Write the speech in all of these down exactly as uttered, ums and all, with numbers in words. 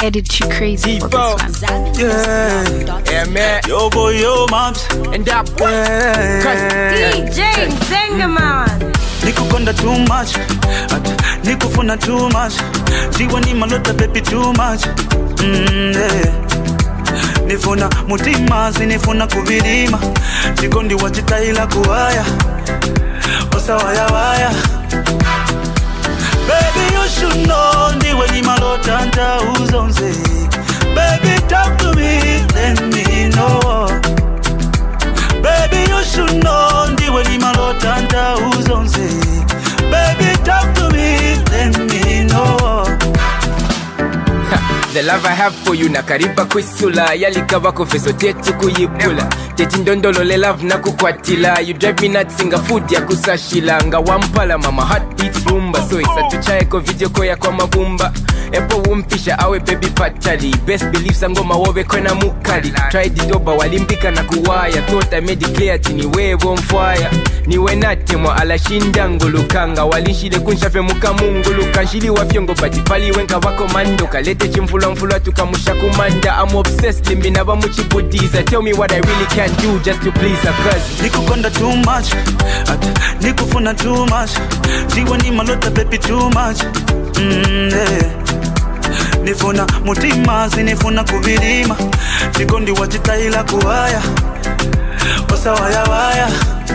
edit you crazy for this one. Yeah, yeah, man. Yo, boy, yo, moms. And that boy. D J Zengaman. Nikukonda too much, nikufuna too much. Jiwa ni malota baby too much. Mm, yeah. Nifuna mutima, zinifuna kuvirima. Chikondi wachitaila kuwaya, osa waya waya. Baby you should know, ndiwe ni malota nta uzonze. Baby talk to me, let me know. Baby you should know, ndiwe ni malota nta uzonze. Baby talk to me, let me know. The love I have for you nakariba kwisula. Yalikaba kofeso tetu kuyibula. Teti ndondolo le love na kukwatila. You drive me nuts inga food ya kusashila. Nga wampala mama heart beats rumba. So isa tuchae ko video ko ya kwa mabumba. Epo umpisha awe baby patali. Best believe sangoma wobe kwena mukali. Tried it over walimpika na kuwaya. Thought I made it clear tini wevo mfwaya. Niwe nate mwa ala shindango lukanga. Walishile kunshafe muka mungu lukanshili wafyongo patipali wenka wako mando. Kalete chimfula mfula tukamusha kumanda. I'm obsessed limbi na bamuchibudiza. Tell me what I really can do just to please her cause Nikukonda too much, nikufuna too much. Jiwa ni malota baby too much. Mm, yeah. Nifuna mutima, zinifuna kuvirima. Chikondi wachitaila kuwaya, osa waya waya.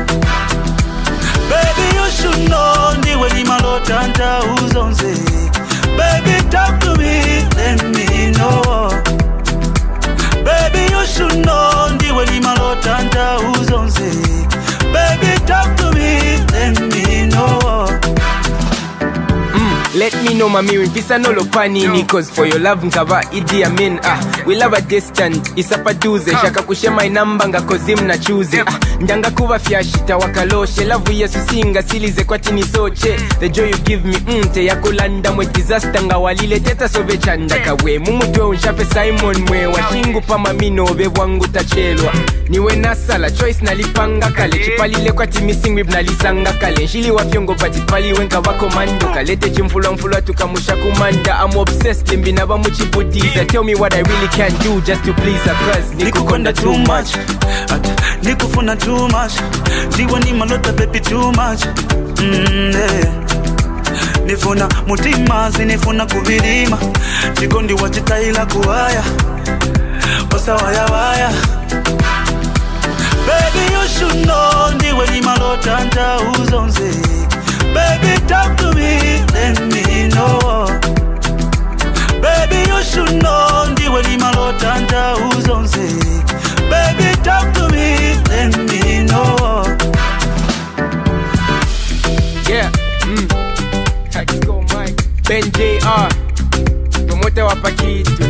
Baby you should know, ndiwe ni malota nta uzonze. Baby talk to me, let me know. Baby you should know, ndiwe ni malota nta uzonze. Baby talk to me, let me know. Let me know mami wifisa no lopanini. Cause for your love nkava Idi Amin. Ah, we love a distant, isapa duze. Shaka kushema inamba nga kozim na choose. Ah, ndanga kuwa fiashita wakaloshe. Love yesu singa silize kwa tini soche. The joy you give me mm, te yakulanda mwe disaster nga walile teta sobe chanda kawe. Mumutwe unshafe Simon mwe. Washingu pa mamino obe wangu tachelwa. Niwe nasala choice nalipanga kale. Chipalile kwa timi singwib nalisanga kale. Nshili wafyongo patipali wenka wako mando. Kalete chimfula mfula tukamusha kumanda. I'm obsessed limbi na bamuchibudiza. Tell me what I really can do just to please her cause Nikukonda too much, nikufuna too much. Jiwa ni malota baby too much. Mm, yeah. Nifuna mutima, zinifuna kuvirima. Chikondi wachitaila kuwaya, osa waya waya. Baby you should know, ndiwe ni malota nta uzonze. Baby talk to me, let me know. Baby you should know, ndiwe ni malota nta uzonze. Baby talk to me, let me know. Yeah, mm. Let's go Mike Ben J R Promoter wa Pakitu.